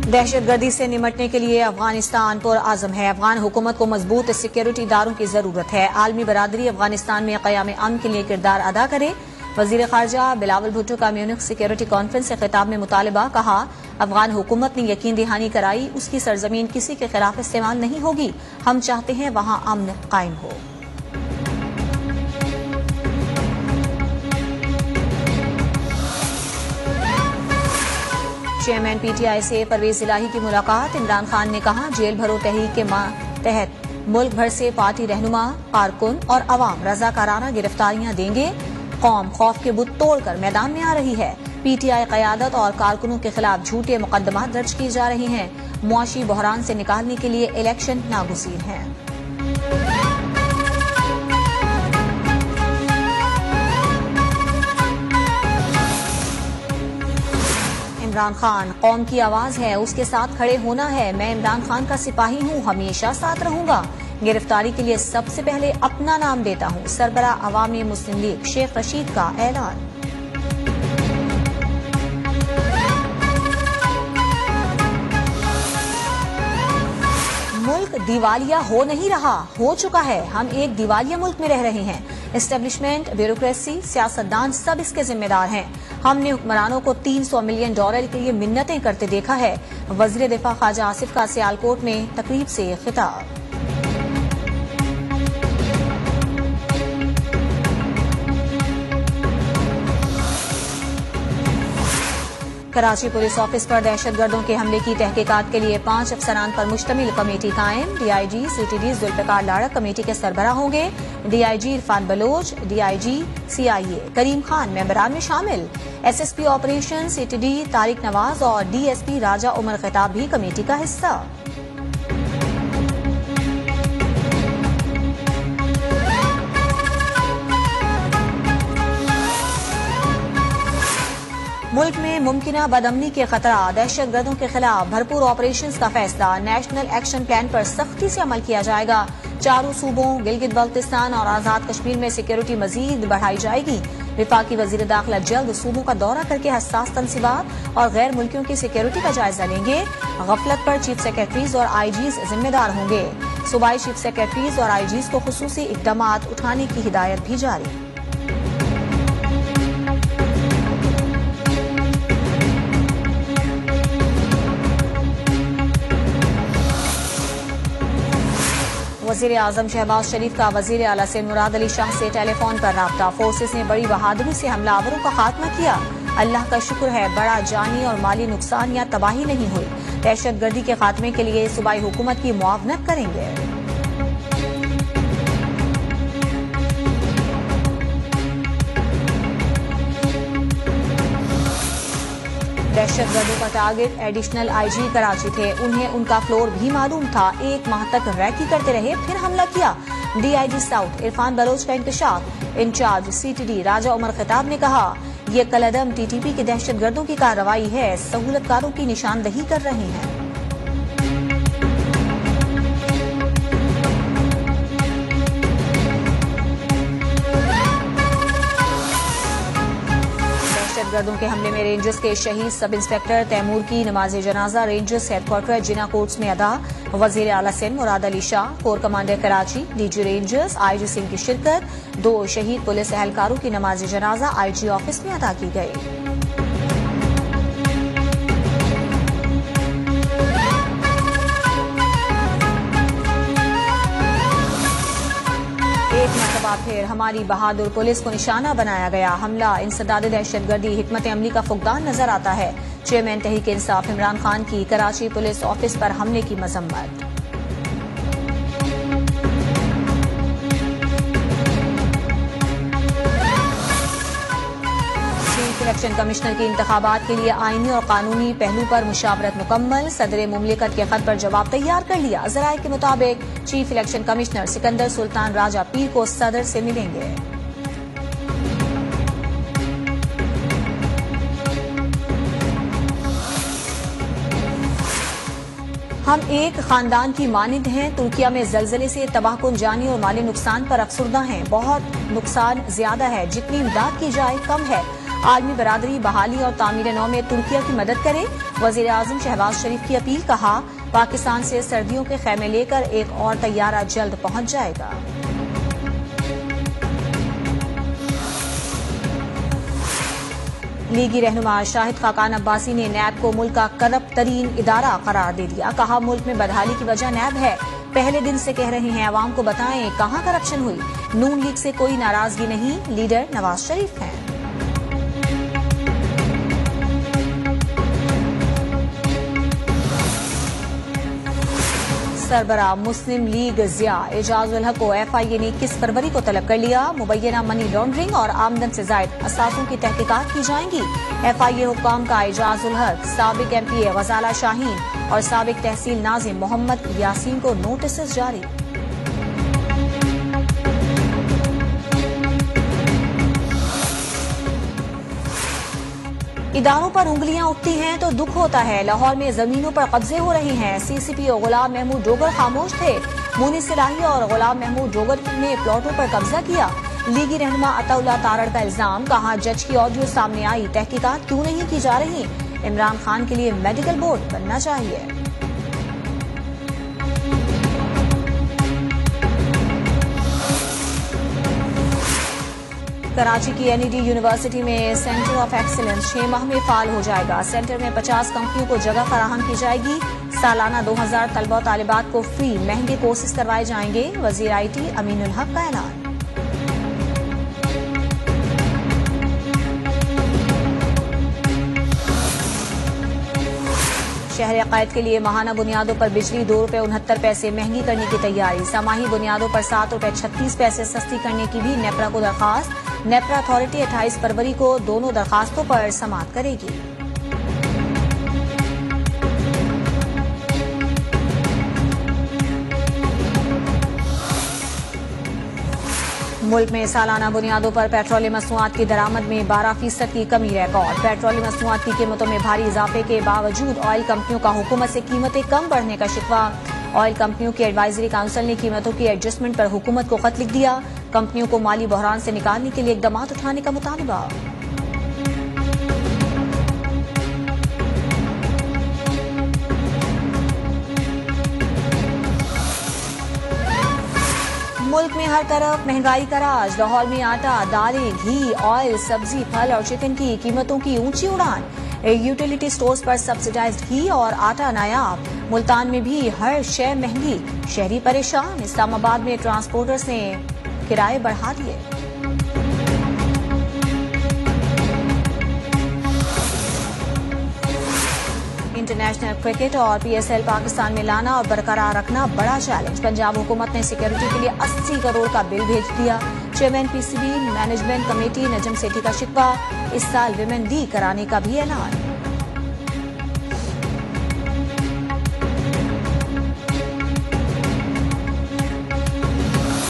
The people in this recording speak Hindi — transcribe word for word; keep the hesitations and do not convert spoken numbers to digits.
दहशतगर्दी से निमटने के लिए अफगानिस्तान पर आजम है। अफगान हुकूमत को मजबूत सिक्योरिटी इदारों की जरूरत है। आलमी बरादरी अफगानिस्तान में क़याम अमन के लिए किरदार अदा करे। वजीर खारजा बिलावल भुट्टो का म्यूनिख सिक्योरिटी कॉन्फ्रेंस से खिताब में मुतालबा। कहा, अफगान हुकूमत ने यकीन दहानी कराई उसकी सरजमीन किसी के खिलाफ इस्तेमाल नहीं होगी। हम चाहते हैं वहां अमन कायम हो। चेयरमैन पीटीआई से परवेज इलाही की मुलाकात। इमरान खान ने कहा, जेल भरो तहरीक के तहत मुल्क भर से पार्टी रहनुमा, कारकुन और अवाम रजाकाराना गिरफ्तारियां देंगे। कौम खौफ के बुत तोड़कर मैदान में आ रही है। पीटीआई कयादत और कारकुनों के खिलाफ झूठे मुकदमात दर्ज किए जा रहे हैं। मुआशी बहरान से निकालने के लिए इलेक्शन नागुज़ीर हैं। इमरान खान कौम की आवाज है, उसके साथ खड़े होना है। मैं इमरान खान का सिपाही हूँ, हमेशा साथ रहूंगा। गिरफ्तारी के लिए सबसे पहले अपना नाम देता हूँ। सरबरा अवामी मुस्लिम लीग शेख रशीद का ऐलान। मुल्क दिवालिया हो नहीं रहा, हो चुका है। हम एक दिवालिया मुल्क में रह रहे हैं। एस्टेब्लिशमेंट, ब्यूरोक्रेसी, सियासतदान सब इसके जिम्मेदार हैं। हमने हुक्मरानों को तीन सौ मिलियन डॉलर के लिए मिन्नतें करते देखा है। वजीर दिफा ख्वाजा आसिफ का सियालकोट में तकरीब से खिताब। कराची पुलिस ऑफिस पर दहशतगर्दों के हमले की तहकीकात के लिए पांच अफसरान पर मुश्तमिल कमेटी कायम। DIG CTD Zulfiqar Larak committee के सरबराह होंगे। DIG Irfan Baloch, DIG CIA Karim Khan मेंबरान में शामिल। SSP operation CTD Tariq Nawaz और डीएसपी राजा उमर खिताब भी कमेटी का हिस्सा। मुल्क में मुमकिना बदअमनी के खतरा, दहशतगर्दों के खिलाफ भरपूर ऑपरेशंस का फैसला। नेशनल एक्शन प्लान पर सख्ती से अमल किया जाएगा। चारों सूबों गिलगित बल्तिस्तान और आजाद कश्मीर में सिक्योरिटी मजीद बढ़ाई जाएगी। विफाकी वजीर दाखिला जल्द सूबों का दौरा करके हसास तनसीबात और गैर मुल्कियों की सिक्योरिटी का जायजा लेंगे। गफलत पर चीफ सेक्रेटरीज और आईजीज जिम्मेदार होंगे। सूबाई चीफ सेक्रेटरीज और आईजीज को खुसूसी इकदामात उठाने की हिदायत भी जारी। वजीर आजम शहबाज शरीफ का वजीर आला से मुराद अली शाह से टेलीफोन पर राब्ता। फोर्सेस ने बड़ी बहादुरी से हमलावरों का खात्मा किया। अल्लाह का शुक्र है, बड़ा जानी और माली नुकसान या तबाही नहीं हुई। दहशतगर्दी के खात्मे के लिए सूबाई हुकूमत की मुआवनत करेंगे। दहशतगर्दों का टारगेट एडिशनल आईजी कराची थे। उन्हें उनका फ्लोर भी मालूम था। एक माह तक रैकी करते रहे, फिर हमला किया। डीआईजी साउथ इरफान बलोच का इंकशाफ। इंचार्ज सीटीडी राजा उमर खिताब ने कहा, ये कलअदम टीटीपी के दहशतगर्दों की कार्रवाई है। सहूलतकारों की निशानदही कर रहे हैं। दहशतगर्दों के हमले में रेंजर्स के शहीद सब इंस्पेक्टर तैमूर की नमाज जनाजा रेंजर्स हेडक्वार्टर जिना कोर्ट्स में अदा। वजीर आला Sindh Murad Ali Shah, corps commander Karachi, DG rangers IG Sindh की शिरकत। दो शहीद पुलिस एहलकारों की नमाज जनाजा आईजी ऑफिस में अदा की गई। एक मरतबा फिर हमारी बहादुर पुलिस को निशाना बनाया गया। हमला इंसदाद दहशतगर्दी हिकमत अमली का फुकदान नजर आता है। चेयरमैन तहरीक इंसाफ इमरान खान की कराची पुलिस ऑफिस पर हमले की मजम्मत। इलेक्शन कमिश्नर के इंतखाबात के लिए आईनी और कानूनी पहलू पर मुशावरत मुकम्मल। सदर मुमलिकत के खत पर जवाब तैयार कर लिया। जराये के मुताबिक chief election commissioner Sikandar Sultan Raja पीर को सदर से मिलेंगे। हम एक खानदान की मानिंद हैं। तुर्किया में जलजले से तबाहकुन जानी और माली नुकसान पर अफसुर्दा हैं। बहुत नुकसान ज्यादा है, जितनी इमदाद की जाए कम है। आलमी बरादरी बहाली और तामीर नौ में तुर्किया की मदद करे। वजीर आजम शहबाज शरीफ की अपील, कहा पाकिस्तान से सर्दियों के खेमे लेकर एक और तैयारा जल्द पहुंच जाएगा। लीगी रहनुमा शाहिद खाकान अब्बासी ने नैब को मुल्क का करप्ट तरीन इदारा करार दे दिया। कहा मुल्क में बदहाली की वजह नैब है। पहले दिन से कह रहे हैं अवाम को बताएं कहां करप्शन हुई। नून लीग से कोई नाराजगी नहीं, लीडर नवाज शरीफ हैं। सरबराह मुस्लिम लीग जिया एजाज उल हक को एफ आई ए ने इक्कीस फरवरी को तलब कर लिया। मुबैना मनी लॉन्ड्रिंग और आमदन से जायद असासों की तहकीकात की जाएंगी। एफ आई ए हुक्काम का एजाज उल हक, साबिक M P A Ghazala Shaheen और साबिक तहसील नाजिम मोहम्मद यासीन को नोटिस जारी। इदारों पर उंगलियां उठती हैं तो दुख होता है। लाहौर में जमीनों पर कब्जे हो रहे हैं। C C P O Ghulam Mahmood Dogar खामोश थे। मुनी सिलाही और गुलाम महमूद डोगर ने प्लॉटों पर कब्जा किया। लीगी रहनुमा अताउल्लाह तारड़ का इल्जाम, कहा जज की ऑडियो सामने आई, तहकीकात क्यों नहीं की जा रही। इमरान खान के लिए मेडिकल बोर्ड बनना चाहिए। कराची की एन ई डी यूनिवर्सिटी में सेंटर ऑफ एक्सीलेंस छह माह में फाल हो जाएगा। सेंटर में पचास कंपनियों को जगह फराहम की जाएगी। सालाना दो हजार तलबा और तालिबात को फ्री महंगे कोर्सेज करवाए जाएंगे। वजीर आई टी अमीनुल हक का ऐलान। शहर अकायद के लिए माहाना बुनियादों पर बिजली दो रुपए उनहत्तर पैसे महंगी करने की तैयारी। समाही बुनियादों पर सात रुपए छत्तीस पैसे सस्ती करने की भी नेपरा को दरखास्त। नेपरा अथॉरिटी अट्ठाईस फरवरी को दोनों दरखास्तों पर समाअत करेगी। मुल्क में सालाना बुनियादों पर पेट्रोलियम मसनूआत की दरामद में बारह फीसद की कमी रिकॉर्ड। पेट्रोलियम मसनूआत की कीमतों में भारी इजाफे के बावजूद ऑयल कंपनियों का हुकूमत से कीमतें कम बढ़ने का शिकवा। ऑयल कंपनियों की एडवाइजरी काउंसिल ने कीमतों की एडजस्टमेंट पर हुकूमत को खत लिख दिया। कंपनियों को माली बहरान से निकालने के लिए इकदाम उठाने का मुतालबा। मुल्क में हर तरफ महंगाई का राज। लाहौर में आटा, दालें, घी, ऑयल, सब्जी, फल और चिकन की कीमतों की ऊंची उड़ान। यूटिलिटी स्टोर्स पर सब्सिडाइज्ड घी और आटा नायाब। मुल्तान में भी हर शय महंगी, शहरी परेशान। इस्लामाबाद में ट्रांसपोर्टर्स ने किराए बढ़ा दिए। इंटरनेशनल क्रिकेट और पी एस एल पाकिस्तान में लाना और बरकरार रखना बड़ा चैलेंज। पंजाब हुकूमत ने सिक्योरिटी के लिए अस्सी करोड़ का बिल भेज दिया। Chairman P C B management committee Najam Sethi का शिकवा, इस साल विमेन डी कराने का भी ऐलान।